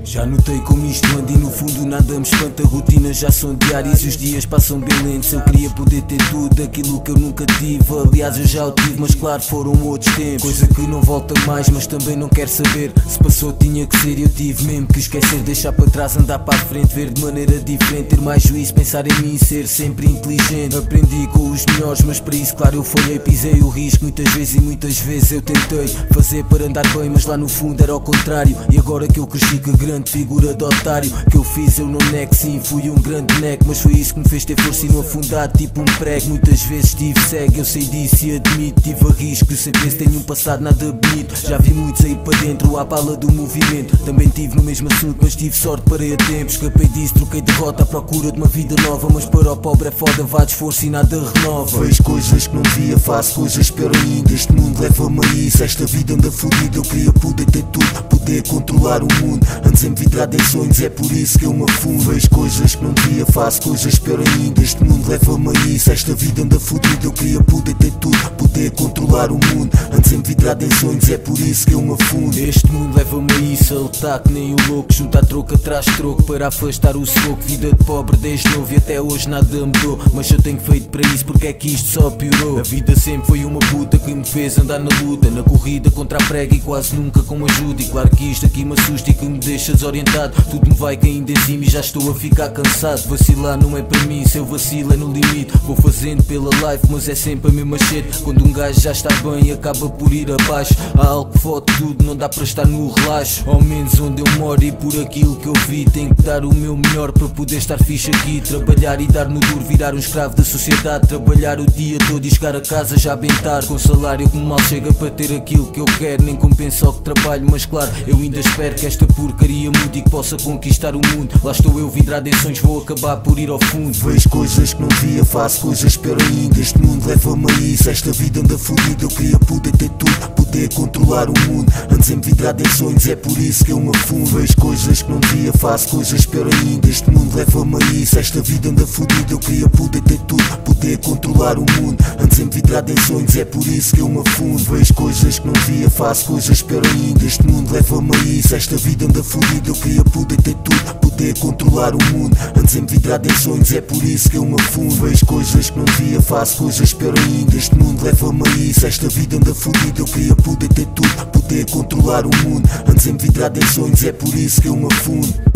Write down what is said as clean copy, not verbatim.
Já notei como isto anda e no fundo nada me espanta. Rotinas já são diárias e os dias passam bem lentos. Eu queria poder ter tudo aquilo que eu nunca tive. Aliás eu já o tive, mas claro foram outros tempos. Coisa que não volta mais, mas também não quero saber. Se passou tinha que ser e eu tive mesmo que esquecer. Deixar para trás, andar para a frente, ver de maneira diferente. Ter mais juízo, pensar em mim e ser sempre inteligente. Aprendi com os melhores, mas para isso claro eu falhei. Pisei o risco muitas vezes e muitas vezes eu tentei fazer para andar bem, mas lá no fundo era ao contrário. E agora que eu cresci, que grande figura de otário que eu fiz, eu não nego, sim, fui um grande neco. Mas foi isso que me fez ter força e não afundar tipo um prego. Muitas vezes estive cego, eu sei disso e admito. Tive a risco, eu sei que esse tenho um passado nada bonito. Já vi muitos sair para dentro à bala do movimento. Também tive no mesmo assunto, mas tive sorte, parei a tempo. Escapei disso, troquei derrota à procura de uma vida nova. Mas para o pobre é foda, vá de esforço e nada renova. Vejo coisas que não via, faço coisas pior ainda. Este mundo leva-me a isso, esta vida anda fodida. Eu queria poder ter tudo, poder controlar o mundo. Ando sempre vidrado em sonhos, é por isso que eu me afundo. Vejo coisas que não via, faço coisas pior ainda. Este mundo leva-me a isso, esta vida anda fodida. Eu queria poder ter tudo, poder controlar o mundo. Ando sempre vidrado em sonhos, é por isso que eu me afundo. Este mundo leva-me a isso, a lutar que nem o louco. Juntar troco atrás de troco para afastar o soco. Vida de pobre desde novo e até hoje nada mudou. Mas eu tenho feito para isso, porque é que isto só piorou. A vida sempre foi uma puta que me fez andar na luta, na corrida contra a prega e quase nunca com ajuda. E claro que isto aqui me assusta e que me deixa desorientado. Tudo me vai caindo em cima e já estou a ficar cansado. Vacilar não é para mim, se eu vacilo é no limite. Vou fazendo pela life, mas é sempre a mesma shit. Quando um gajo já está bem acaba por ir abaixo. Há algo que fode tudo, não dá para estar no relaxo. Ao menos onde eu moro e por aquilo que eu vi, tenho que dar o meu melhor para poder estar fixe aqui. Trabalhar e dar no duro, virar um escravo da sociedade. Trabalhar o dia todo e chegar a casa já bem tarde. Com salário que mal chega para ter aquilo que eu quero. Nem compensa o que trabalho, mas claro, eu ainda espero que esta porcaria mude e que possa conquistar o mundo. Lá estou eu vidrado em sonhos, vou acabar por ir ao fundo. Vejo coisas que não via, faço coisas pior ainda. Este mundo leva-me a isso, esta vida anda fodida. Eu queria poder ter tudo, poder controlar o mundo. Ando sempre vidrado em sonhos, é por isso que eu me afundo. Vejo coisas que não via, faço coisas pior ainda. Este mundo leva-me a isso, esta vida anda fodida. Eu queria poder ter tudo, poder controlar o mundo. Ando sempre vidrado em sonhos, é por isso que eu me afundo. Vejo coisas que não via, faço coisas pior ainda. Este mundo leva-me a isso, esta vida anda fodida. Eu queria poder ter tudo, poder controlar o mundo. Ando sempre vidrado em sonhos, é por isso que eu me afundo. Vejo coisas que não via, faço coisas pior ainda. Este mundo leva-me a isso, esta vida anda fodida. Eu queria poder ter tudo, poder controlar o mundo. Ando sempre vidrado em sonhos, é por isso que eu me afundo.